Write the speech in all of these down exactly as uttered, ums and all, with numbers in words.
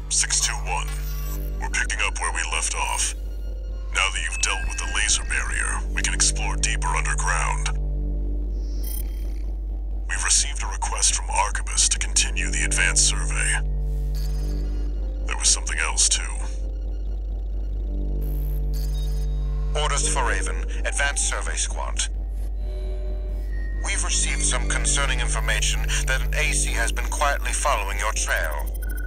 six two one. We're picking up where we left off. Now that you've dealt with the laser barrier, we can explore deeper underground. We've received a request from Archibus to continue the advanced survey. There was something else, too. Orders for Raven, Advanced Survey Squad. We've received some concerning information that an A C has been quietly following your trail.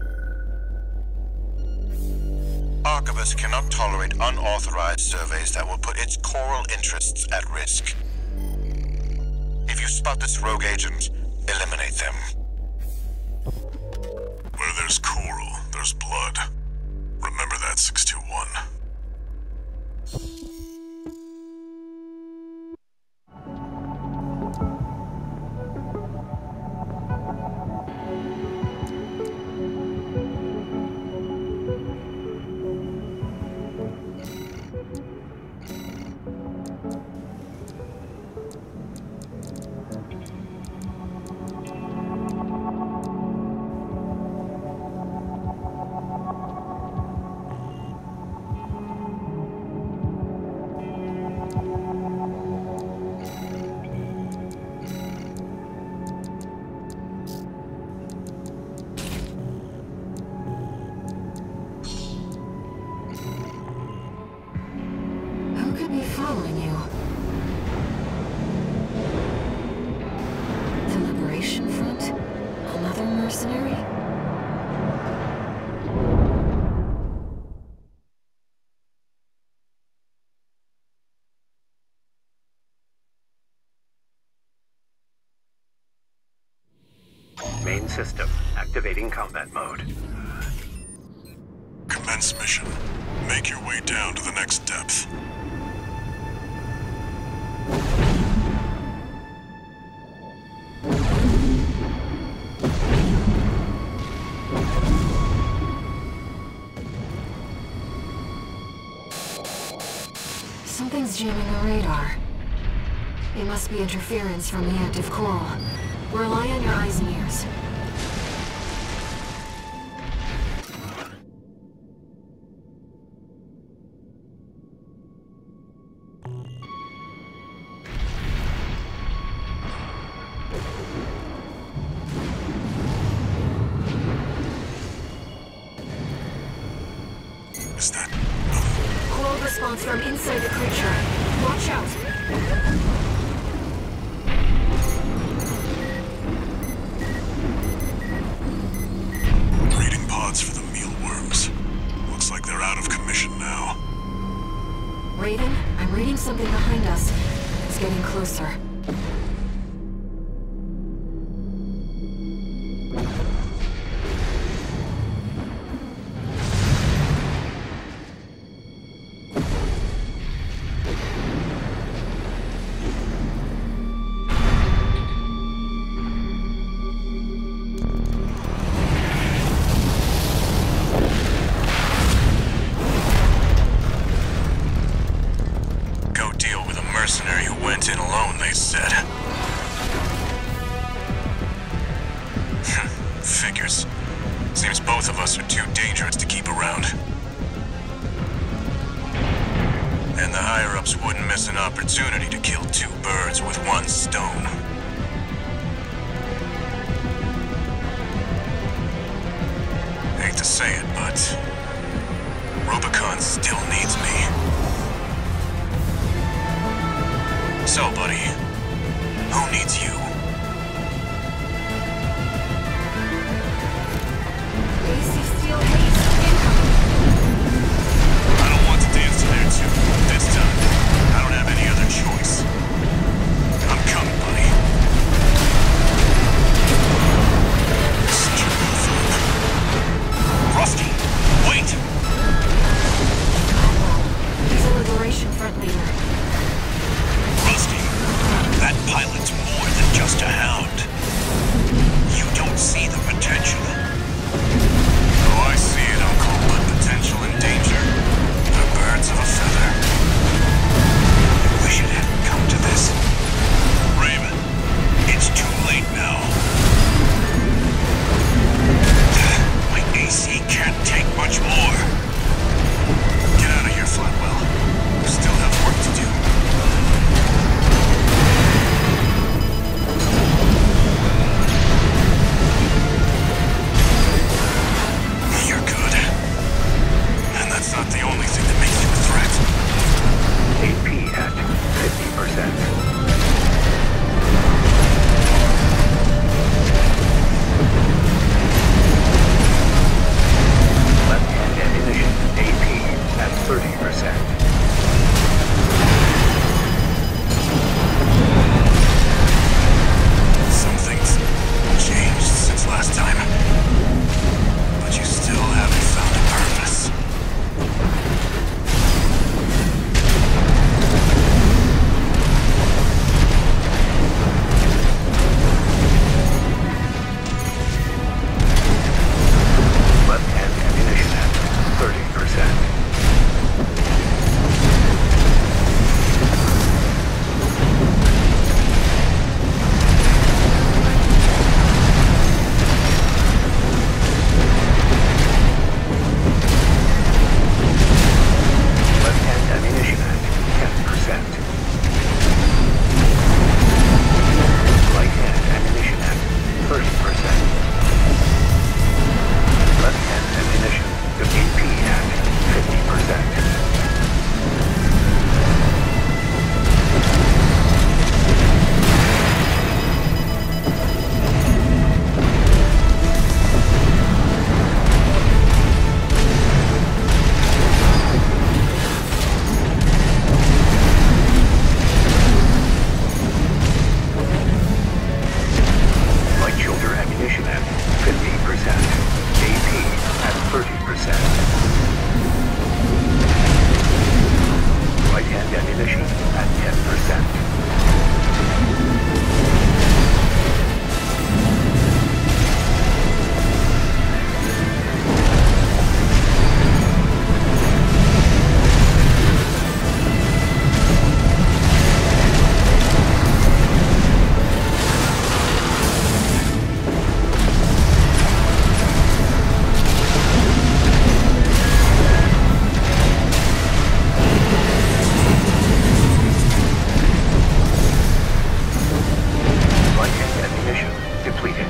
Archibus cannot tolerate unauthorized surveys that will put its coral interests at risk. If you spot this rogue agent, eliminate them. Where there's coral, there's blood. Remember that, six two one. Following you. The Liberation Front? Another mercenary? Main system activating combat mode. Commence mission. Make your way down to the next depth. Something's jamming the radar. It must be interference from the active coral. Rely on your eyes and ears. Is that... Coral response from inside the creature. Watch out! Breeding pods for the mealworms. Looks like they're out of commission now. Raven, I'm reading something behind us. It's getting closer. Mercenary who went in alone, they said. Figures. Seems both of us are too dangerous to keep around. And the higher-ups wouldn't miss an opportunity to kill two birds with one stone. Hate to say it, but Rubicon still needs me. So, buddy, who needs you? A C steel haze incoming. I don't want to dance to their tune. This time, I don't have any other choice. I'm coming, buddy. Such a good flip. Rusty, wait! He's a Liberation Front leader. Rusty, that pilot's more than just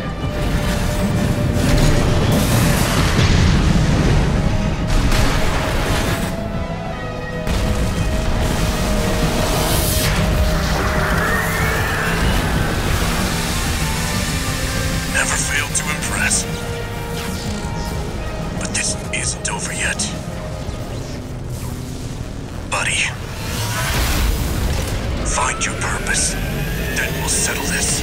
Never failed to impress. But this isn't over yet. Buddy. Find your purpose. Then we'll settle this.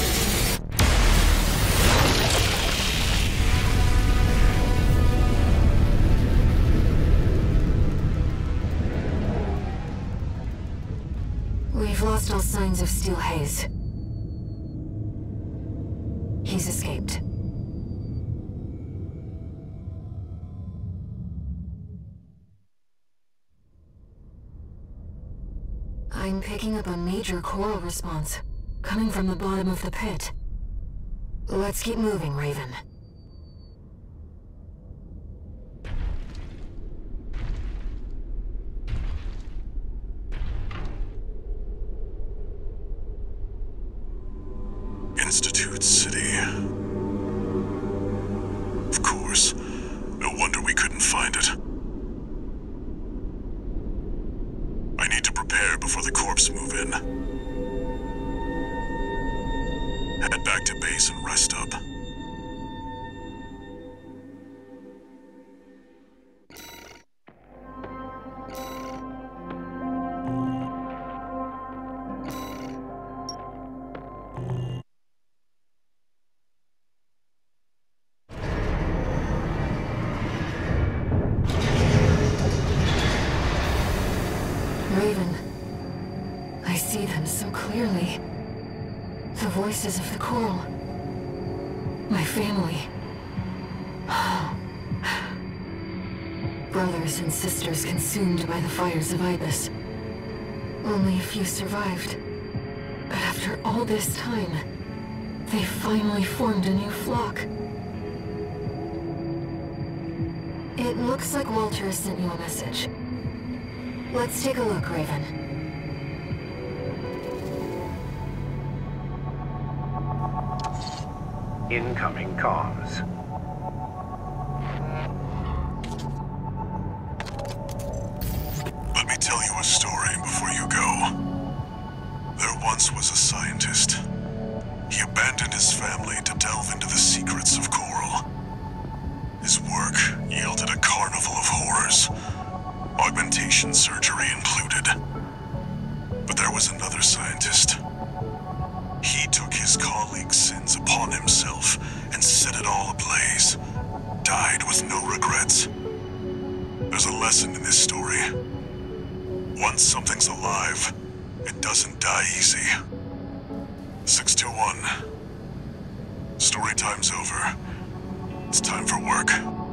We've lost all signs of Steel Haze. He's escaped. I'm picking up a major coral response, coming from the bottom of the pit. Let's keep moving, Raven. Institute City. Of course. No wonder we couldn't find it. I need to prepare before the corps move in. Head back to base and rest up. Raven, I see them so clearly. The voices of the coral. My family. Brothers and sisters consumed by the fires of Ibis. Only a few survived. But after all this time, they finally formed a new flock. It looks like Walter sent you a message. Let's take a look, Raven. Incoming comms. Let me tell you a story before you go. There once was a scientist. He abandoned his family to delve into the secrets of coral. His work yielded a carnival of horrors, augmentation surgery included. But there was another scientist. He took his colleagues' sins upon himself and set it all ablaze. Died with no regrets. There's a lesson in this story. Once something's alive, it doesn't die easy. six two one. Story time's over. It's time for work.